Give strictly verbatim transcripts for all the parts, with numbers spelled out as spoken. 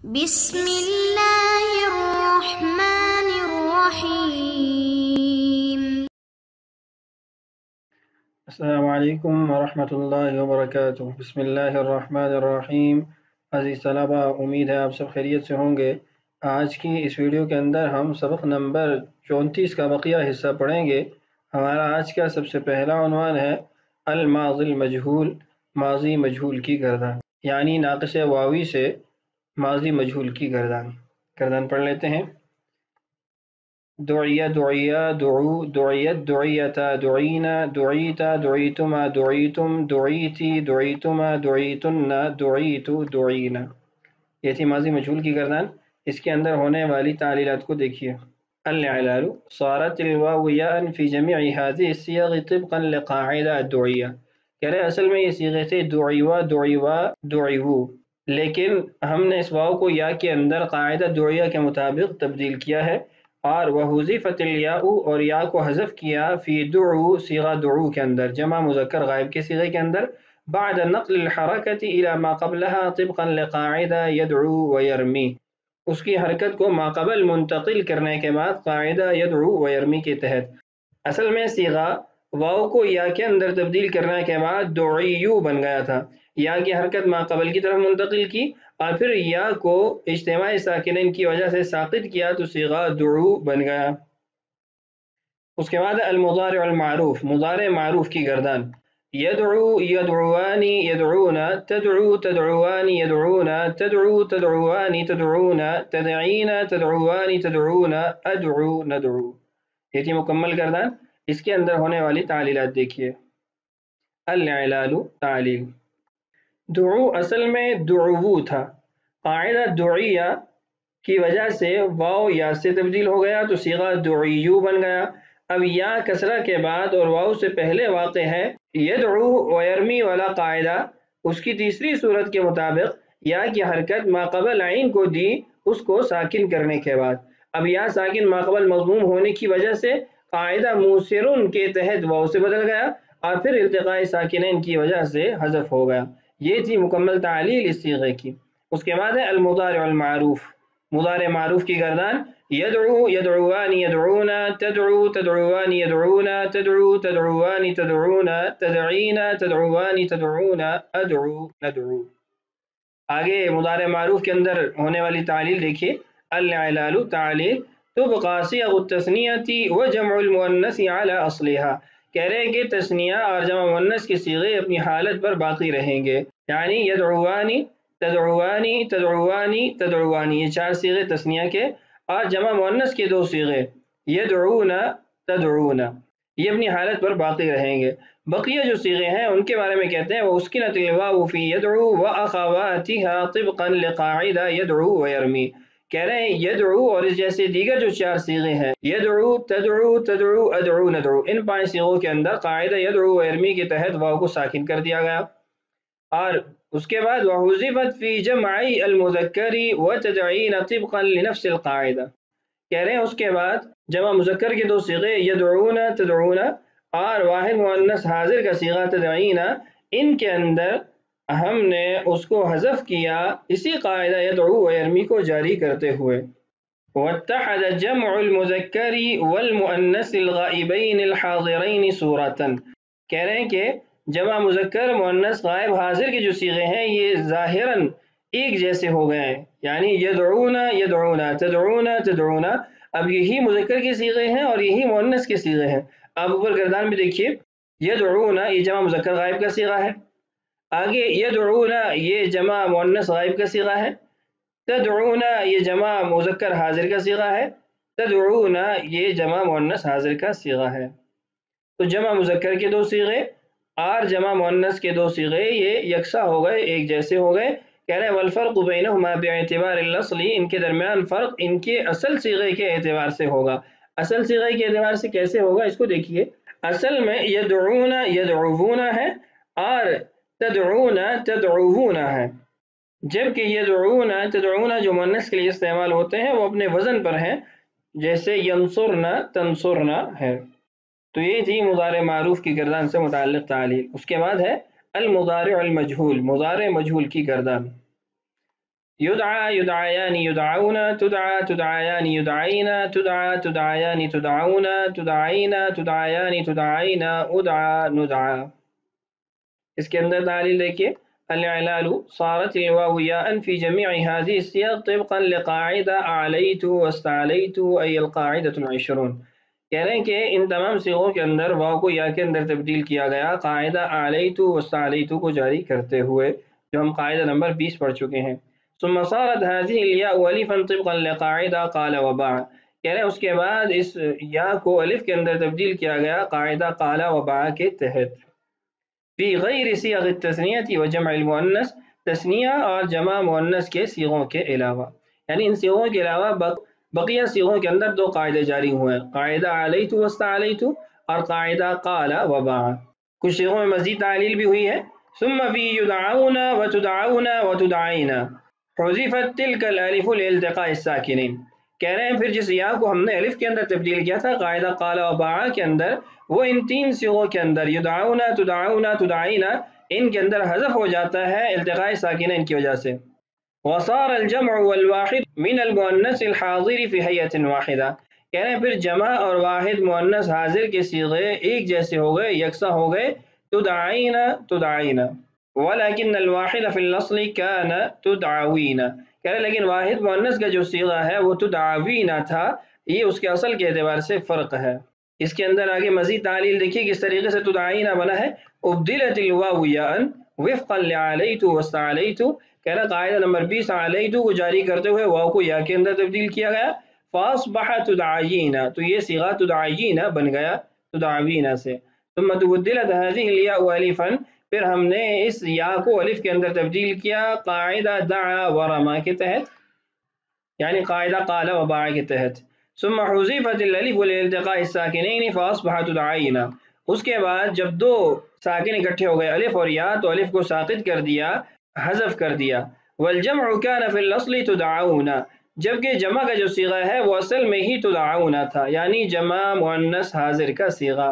بسم اللہ الرحمن الرحیم۔ السلام علیکم ورحمۃ اللہ وبرکاتہ۔ بسم اللہ الرحمن الرحیم۔ عزیز طلبہ، امید ہے آپ سب خیریت سے ہوں گے۔ آج کی اس ویڈیو کے اندر ہم سبق نمبر چونتیس کا بقیہ حصہ پڑھیں گے۔ ہمارا آج کا سب سے پہلا عنوان ہے الماضی المجہول، ماضی مجہول کی گردان، یعنی ناقص واوی سے ماضی مجہول کی گردان گردان پڑھ لیتے ہیں۔ دعیہ دعیہ دعو دعیت دعیتا دعینا دعیتا دعیتما دعیتم دعیتی دعیتما دعیتن دعیتو دعینا، یہ تھی ماضی مجہول کی گردان۔ اس کے اندر ہونے والی تعلیلات کو دیکھیے۔ العلال صارت الواو یاء فی جمیع هذه الصیغ طبقا لقاعدہ الدعیہ، کہہ رہے اصل میں یہ صیغے تھے دعیوا دعیوا دعیوو، لیکن ہم نے اس واو کو یا کے اندر قاعدہ دعیہ کے مطابق تبدیل کیا ہے، اور وحذفت الیاء اور یا کو حذف کیا فی دعو صیغہ دعو کے اندر، جمع مذکر غائب کے صیغے کے اندر، بعد نقل الحرکت الی ما قبلها طبقا لقاعدہ یدعو ویرمی، اس کی حرکت کو ماقبل منتقل کرنے کے بعد قاعدہ یدعو ویرمی کے تحت۔ اصل میں صیغہ واو کو یا کے اندر تبدیل کرنے کے بعد دعیو بن گیا تھا، یا کی حرکت ماقبل کی طرف منتقل کی اور پھر یا کو اجتماع ساکنین کی وجہ سے ساقط کیا تو صیغہ دعو بن گیا۔ اس کے بعد المضارع المعروف، مضارع معروف کی گردان، یدعو یدعوانی یدعونا تدعو تدعوانی یدعونا تدعو تدعوانی تدعونا تدعینا تدعوانی تدعونا ادعو ندعو، یہ تھی مکمل گردان۔ اس کے اندر ہونے والی تعلیلات دیکھیے۔ العلال تعلیل، دعو اصل میں دعوو تھا، قاعدہ دعیہ کی وجہ سے واو یا سے تبدیل ہو گیا تو صیغہ دعیو بن گیا۔ اب یا کسرہ کے بعد اور واو سے پہلے واقع ہے یدعو ویرمی والا قاعدہ، اس کی تیسری صورت کے مطابق یا کی حرکت ماقبل عین کو دی اس کو ساکن کرنے کے بعد۔ اب یا ساکن ماقبل مضموم ہونے کی وجہ سے قاعدہ موسرن کے تحت واو سے بدل گیا اور پھر التقاء ساکنین کی وجہ سے حذف ہو گیا۔ یہ تھی مکمل تعلیل اس صیغے کی۔ اس کے بعد ہے المضارع المعروف، مضارع معروف کی گردان، یدعو یدعوانی یدعونا تدعو تدعوانی یدعونا تدعو تدعوانی تدعونا تدعینا تدعوانی تدعونا ادعو ندعو۔ آگے مضارع معروف کے اندر ہونے والی تعلیل دیکھیے۔ العلال تعلیل، تبقى صيغ التثنیۃ وجمع المؤنث على اصلها، کہہ رہے ہیں کہ تثنیہ اور جمع مؤنث کے صیغے اپنی حالت پر باقی رہیں گے، یعنی یدعوانی تدعوانی تدعوانی تدعوانی، یہ چار صیغے تثنیہ کے، اور جمع مؤنث کے دو صیغے یدعونا تدعونا، یہ اپنی حالت پر باقی رہیں گے۔ بقیہ جو صیغے ہیں ان کے بارے میں کہتے ہیں وَأُسْكِنَتِ الْوَاوُ فِي يَدْعُو وَأَخَوَاتِهَا طِبْقًا لِقَاعِدَةِ يَدْعُو وَيَرْمِي، کہہ رہے ہیں یدعو اور اس جیسے دیگر جو چار صیغے ہیں یدعو تدعو تدعو ادعو ندعو، ان پانچ صیغوں کے اندر قاعدہ یدعو ویرمی کے تحت واو کو ساکن کر دیا گیا، اور اس کے بعد وحذفت فی جمع المذکر وتدعین طبقا لنفس القاعدہ، کہہ رہے ہیں اس کے بعد جمع مذکر کے دو صیغے یدعون تدعون اور واحد مؤنث حاضر کا صیغہ تدعین، ان کے اندر ہم نے اس کو حذف کیا اسی قاعدہ یدعو ویرمی کو جاری کرتے ہوئے۔ واتحد جمع المذکر والمؤنث الغائبین الحاضرین صورتاً، کہہ رہے ہیں کہ جمع مذکر مؤنث غائب حاضر کے جو صیغے ہیں یہ ظاہراً ایک جیسے ہو گئے ہیں، یعنی یدعون یدعون تدعون تدعون، اب یہی مذکر کے صیغے ہیں اور یہی مؤنث کے صیغے ہیں۔ اب اوپر گردان میں دیکھیے، یدعون یہ جمع مذکر غائب کا صیغہ ہے، آگے یدعون یہ جمع مؤنث غائب کا صیغہ ہے، تدعون یہ جمع مذکر حاضر کا صیغہ ہے، تدعون یہ جمع مؤنث حاضر کا صیغہ ہے۔ تو جمع مذکر کے دو صیغے اور جمع مؤنث کے دو صیغے یہ یکساں ہو گئے، ایک جیسے ہو گئے، کہہ رہے ہیں والفرق بینہما باعتبار الاصل، ان کے درمیان فرق ان کے اصل صیغے کے اعتبار سے ہوگا۔ اصل صیغے کے اعتبار سے کیسے ہوگا اس کو دیکھیے۔ اصل میں یدعون یدعوون ہے اور تدعون تدعوون ہے، جبکہ یدعون تدعون جو مؤنث کے لیے استعمال ہوتے ہیں وہ اپنے وزن پر ہیں، جیسے ینصرنا تنصرنا ہے۔ تو یہ تھی مضارع معروف کی گردان سے متعلق تعلیل۔ اس کے بعد ہے المضارع المجہول، مضارع مجہول کی گردان۔ يدعى يدعيان يدعون تدعى تدعيان يدعين تدعى تدعيان تدعون تدعين تدعيان تدعين ادعى ندعى. اس کے اندر تعلیل دیکھیے الإعلال صارت الواو ياء في جميع هذه الصيغ طبقا لقاعدة أعليت واستعليت أي القاعدة العشرون. کہہ رہے ہیں کہ ان تمام صيغوں کے اندر واو کو یا کے اندر تبدیل کیا گیا قاعدہ أعليت واستعليت کو جاری کرتے ہوئے، جو ہم قاعدہ نمبر بیس پڑھ چکے ہیں. ثم صارت هذه الياء ألفا طبقا لقاعدة قال وباع. کہہ رہے ہیں اس کے بعد اس یا کو الف کے اندر تبدیل کیا گیا قاعدہ قال وباع کے تحت. فی غیر صیغ التثنیہ و جمع المؤنث، تثنیہ اور جمع مؤنث کے صیغوں کے علاوہ، یعنی ان صیغوں کے علاوہ بقیہ صیغوں کے اندر دو قاعدے جاری ہوئے ہیں، قاعدہ علیت واستعلیت اور قاعدہ قال وباع. کچھ صیغوں میں مزید تعلیل بھی ہوئی ہے. ثم فی یدعون وتدعون وتدعین حذفت تلک الالف لالتقاء الساکنین. کہہ رہے ہیں پھر جس یا کو ہم نے الف کے اندر تبدیل کیا تھا قاعدہ قال وباع کے اندر، وہ ان تین صیغوں کے اندر یدعون تدعون تدعین ان کے اندر حذف ہو جاتا ہے التقاء ساکنین کی وجہ سے. وصار الجمع والواحد من المؤنث الحاضر في هيئة واحدة. کہہ رہے ہیں پھر جمع اور واحد مؤنث حاضر کے صیغے ایک جیسے ہو گئے، یکساں ہو گئے، تدعین تدعین. ولكن الواحد في الاصل كان تدعوین. کہہ رہے لیکن واحد مؤنث کا جو صیغہ ہے وہ تدعوین تھا، یہ اس کے اصل کے اعتبار سے فرق ہے. اس کے اندر آگے مزید تعلیل دیکھیے کس طریقے سے تدعین بنا ہے. ابدلت الواو یاء وفقا لعلیت واستعلیت. کہہ رہا قاعدہ نمبر بیس علیت کو جاری کرتے ہوئے واو کو یا کے اندر تبدیل کیا گیا. فاصبح تدعین، تو یہ صیغہ تدعین بن گیا تدعوین سے. ثم تبدلت هذه الياء الفا، پھر ہم نے اس یا کو الف کے اندر تبدیل کیا قاعدہ دعا ورما کے تحت، یعنی قاعدہ قال وباع کے تحت. ثم حذفت الالف لالتقاء الساکنین فاصبح تدعین. اس کے بعد جب دو ساکن اکٹھے ہو گئے الف اور یا تو الف کو ساقط کر دیا، حذف کر دیا. والجمع كان في الاصل تدعون، جبکہ جمع کا جو صیغہ ہے وہ اصل میں ہی تدعون تھا، یعنی جمع مؤنث حاضر کا صیغہ.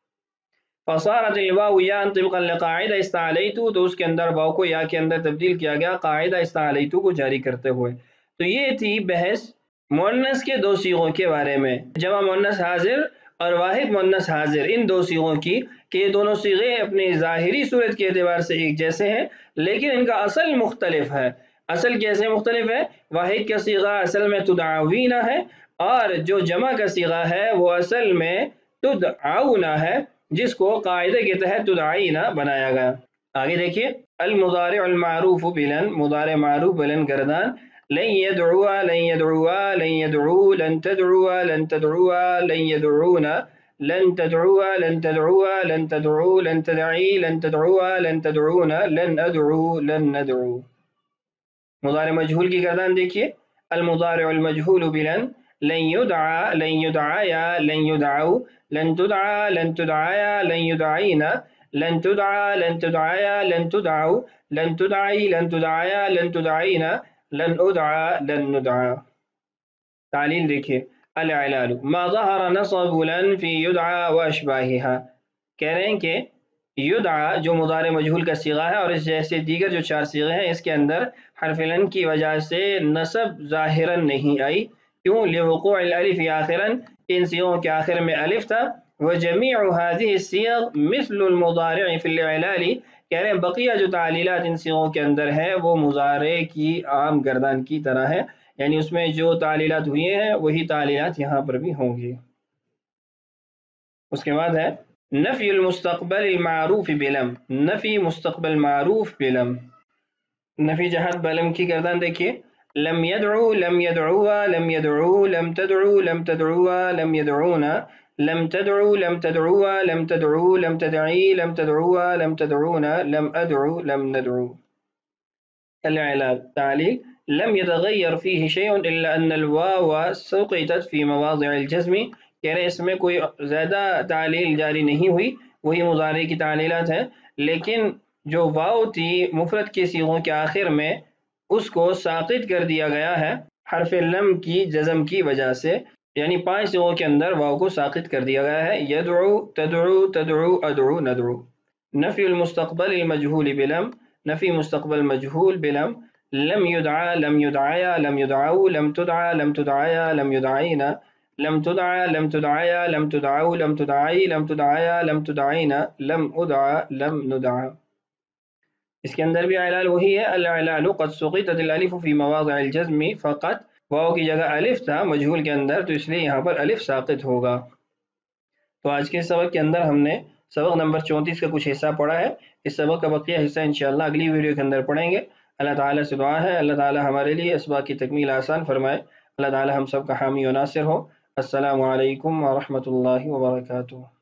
فصارت الواو یا طبقا لقاعدہ استعلیت، تو اس کے اندر واو کو یا کے اندر تبدیل کیا گیا قاعدہ استعلیت کو جاری کرتے ہوئے. تو یہ تھی بحث مؤنث کے دو صیغوں کے بارے میں، جمع مؤنث حاضر اور واحد مؤنث حاضر، ان دو صیغوں کی کہ یہ دونوں صیغے اپنی ظاہری صورت کے اعتبار سے ایک جیسے ہیں لیکن ان کا اصل مختلف ہے. اصل کیسے مختلف ہے؟ واحد کا صیغہ اصل میں تدعوین ہے اور جو جمع کا صیغہ ہے وہ اصل میں تدعون ہے، جس کو قاعدے کے تحت تدعین بنایا گیا. آگے دیکھیے المضارع المعروف بلن، مضارع معروف بلن گردان. لن يدعوا لن يدعوا لن يدعوا لن تدعوا لن تدعوا لن يدعون لن تدعوا لن تدعوا لن تدعوا لن تدعي لن تدعوا لن تدعون لن ادعو لن ندعو. مضارع مجہول کی گردان دیکھیے المضارع المجہول بلن. لن يدعى لن يدعايا لن يدعوا لن تدعى لن تدعايا لن يدعين لن تدعى لن تدعايا لن تدعوا لن تدعي لن تدعايا لن تدعين لن ادعى لن ندعى. تعلیل دیکھیے الإعلال ما ظهر نصب لن في يدعى واشباهها. کہہ رہے ہیں کہ یدعى جو مضارع مجہول کا صیغہ ہے اور اس جیسے دیگر جو چار صیغے ہیں اس کے اندر حرف لن کی وجہ سے نصب ظاہرا نہیں آئی. کیوں؟ لوقوع الالف آخرا، ان صیغوں کے آخر میں الف تھا. وجميع هذه الصيغ مثل المضارع في الإعلال. کہہ رہے ہیں بقیہ جو تعلیلات ان صیغوں کے اندر ہے وہ مضارع کی عام گردان کی طرح ہے، یعنی اس میں جو تعلیلات ہوئی ہیں وہی تعلیلات یہاں پر بھی ہوں گی. اس کے بعد ہے نفی المستقبل المعروف بلم، نفی مستقبل معروف بلم. نفی جہت بلم کی گردان دیکھیے لم يدعو لم يدعوا لم يدعو لم تدعو لم تدعوا لم يدعونا لم تدعو لم تدعوا لم تدعو لم تدعي لم تدعوا لم تدعونا لم ادعو لم ندعو. الإعلال تعلیق لم يتغير فيه شيء إلا أن الواو سقطت في مواضع الجزم. کہہ رہے اس میں کوئی زیادہ تعلیل جاری نہیں ہوئی، وہی مضارع کی تعلیلات ہیں، لیکن جو واو تھی مفرد کے صیغوں کے آخر میں اس کو ساقط کر دیا گیا ہے حرف لم کی جزم کی وجہ سے، یعنی پانچ صیغوں کے اندر واو کو ساقط کر دیا گیا ہے. یدعو تدعو تدعو ادعو ندعو. نفی المستقبل المجہول بلم، نفی مستقبل مجہول بلم. لم يدعى لم يدعيا لم يدعوا لم تدعى لم تدعيا لم يدعينا لم تدعى لم تدعيا لم تدعوا لم تدعي لم تدعيا لم تدعينا لم ادعى لم ندعى. اس کے اندر بھی اعلال وہی ہے، الاعلال قد سقطت الالف فی مواضع الجزم فقط، واو کی جگہ الف تھا مجہول کے اندر تو اس لیے یہاں پر الف ساقط ہوگا. تو آج کے سبق کے اندر ہم نے سبق نمبر چونتیس کا کچھ حصہ پڑھا ہے. اس سبق کا بقیہ حصہ انشاءاللہ اگلی ویڈیو کے اندر پڑھیں گے. اللہ تعالیٰ سے دعا ہے اللہ تعالیٰ ہمارے لیے اسباق کی تکمیل آسان فرمائے. اللہ تعالیٰ ہم سب کا حامی و ناصر ہو. السلام علیکم ورحمۃ اللہ وبرکاتہ.